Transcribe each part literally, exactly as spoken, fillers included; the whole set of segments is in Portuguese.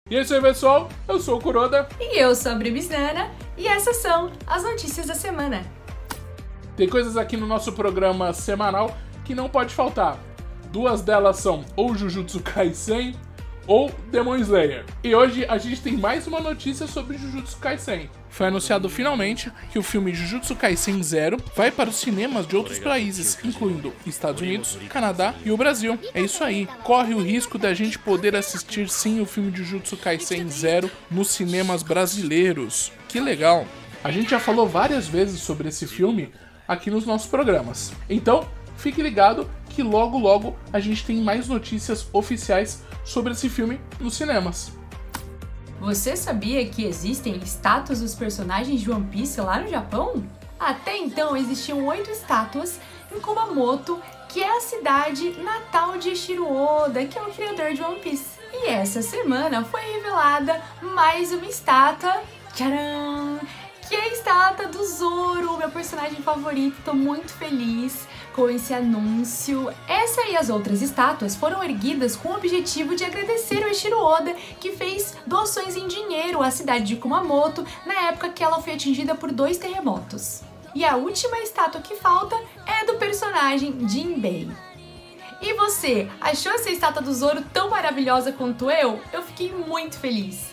E é isso aí, pessoal, eu sou o Kuroda. E eu sou a Bribisnana, e essas são as notícias da semana. Tem coisas aqui no nosso programa semanal que não pode faltar. Duas delas são ou Jujutsu Kaisen ou Demon Slayer. E hoje a gente tem mais uma notícia sobre Jujutsu Kaisen. Foi anunciado finalmente que o filme Jujutsu Kaisen Zero vai para os cinemas de outros países, incluindo Estados Unidos, Canadá e o Brasil. É isso aí, corre o risco da gente poder assistir sim o filme de Jujutsu Kaisen Zero nos cinemas brasileiros. Que legal! A gente já falou várias vezes sobre esse filme aqui nos nossos programas. Então, fique ligado que logo logo a gente tem mais notícias oficiais sobre esse filme nos cinemas. Você sabia que existem estátuas dos personagens de One Piece lá no Japão? Até então existiam oito estátuas em Kumamoto, que é a cidade natal de Eiichiro Oda, que é o criador de One Piece. E essa semana foi revelada mais uma estátua, tcharam, que é a estátua do Zoro, meu personagem favorito. Tô muito feliz com esse anúncio. Essa e as outras estátuas foram erguidas com o objetivo de agradecer o Eiichiro Oda, que fez doações em dinheiro à cidade de Kumamoto na época que ela foi atingida por dois terremotos. E a última estátua que falta é do personagem Jinbei. E você, achou essa estátua do Zoro tão maravilhosa quanto eu? Eu fiquei muito feliz.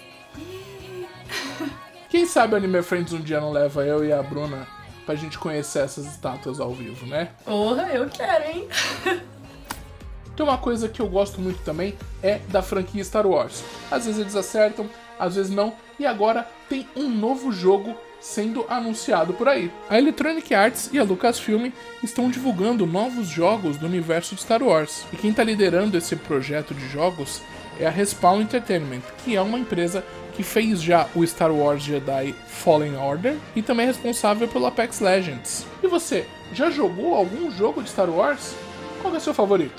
Quem sabe o Anime Friends um dia não leva eu e a Bruna pra gente conhecer essas estátuas ao vivo, né? Porra, eu quero, hein? Tem uma coisa que eu gosto muito também, é da franquia Star Wars. Às vezes eles acertam, às vezes não, e agora tem um novo jogo sendo anunciado por aí. A Electronic Arts e a Lucasfilm estão divulgando novos jogos do universo de Star Wars. E quem está liderando esse projeto de jogos é a Respawn Entertainment, que é uma empresa que fez já o Star Wars Jedi Fallen Order e também é responsável pelo Apex Legends. E você, já jogou algum jogo de Star Wars? Qual é o seu favorito?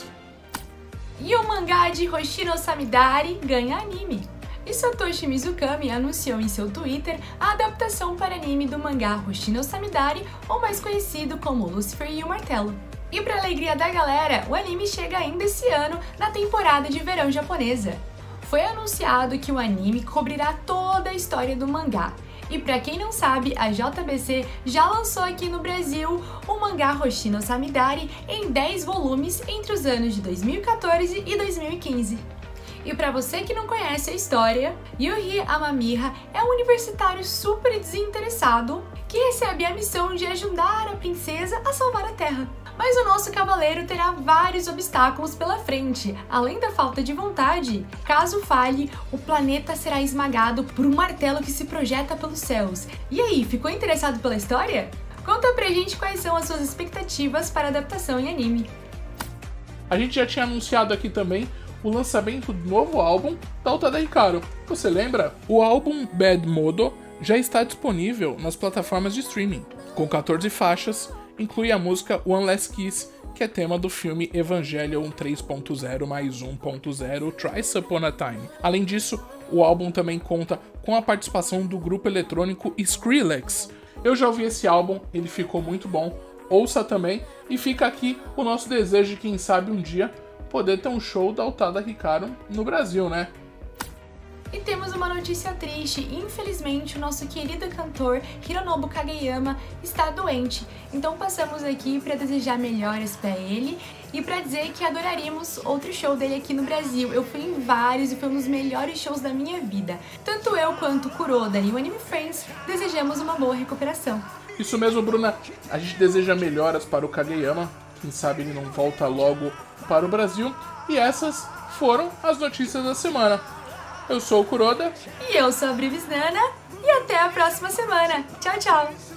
E o mangá de Hoshino Samidari ganha anime. E Satoshi Mizukami anunciou em seu Twitter a adaptação para anime do mangá Hoshino Samidari, ou mais conhecido como Lucifer e o Martelo. E para alegria da galera, o anime chega ainda esse ano na temporada de verão japonesa. Foi anunciado que o anime cobrirá toda a história do mangá. E pra quem não sabe, a J B C já lançou aqui no Brasil o mangá Hoshino Samidari em dez volumes entre os anos de dois mil e quatorze e dois mil e quinze. E pra você que não conhece a história, Yuhi Amamiya é um universitário super desinteressado que recebe a missão de ajudar a princesa a salvar a Terra. Mas o nosso cavaleiro terá vários obstáculos pela frente. Além da falta de vontade, caso falhe, o planeta será esmagado por um martelo que se projeta pelos céus. E aí, ficou interessado pela história? Conta pra gente quais são as suas expectativas para a adaptação em anime. A gente já tinha anunciado aqui também o lançamento do novo álbum da Utada Hikaru. Você lembra? O álbum Bad Modo já está disponível nas plataformas de streaming, com quatorze faixas. Inclui a música One Last Kiss, que é tema do filme Evangelion três ponto zero mais um ponto zero Thrice Upon a Time. Além disso, o álbum também conta com a participação do grupo eletrônico Skrillex. Eu já ouvi esse álbum, ele ficou muito bom, ouça também, e fica aqui o nosso desejo de quem sabe um dia poder ter um show da Utada Hikaru no Brasil, né? E temos uma notícia triste, infelizmente o nosso querido cantor Hironobu Kageyama está doente, então passamos aqui para desejar melhoras para ele e para dizer que adoraríamos outro show dele aqui no Brasil. Eu fui em vários e foi um dos melhores shows da minha vida. Tanto eu quanto o Kuroda e o Anime Friends desejamos uma boa recuperação. Isso mesmo, Bruna, a gente deseja melhoras para o Kageyama, quem sabe ele não volta logo para o Brasil, e essas foram as notícias da semana. Eu sou o Kuroda. E eu sou a Bribisnana. E até a próxima semana. Tchau, tchau!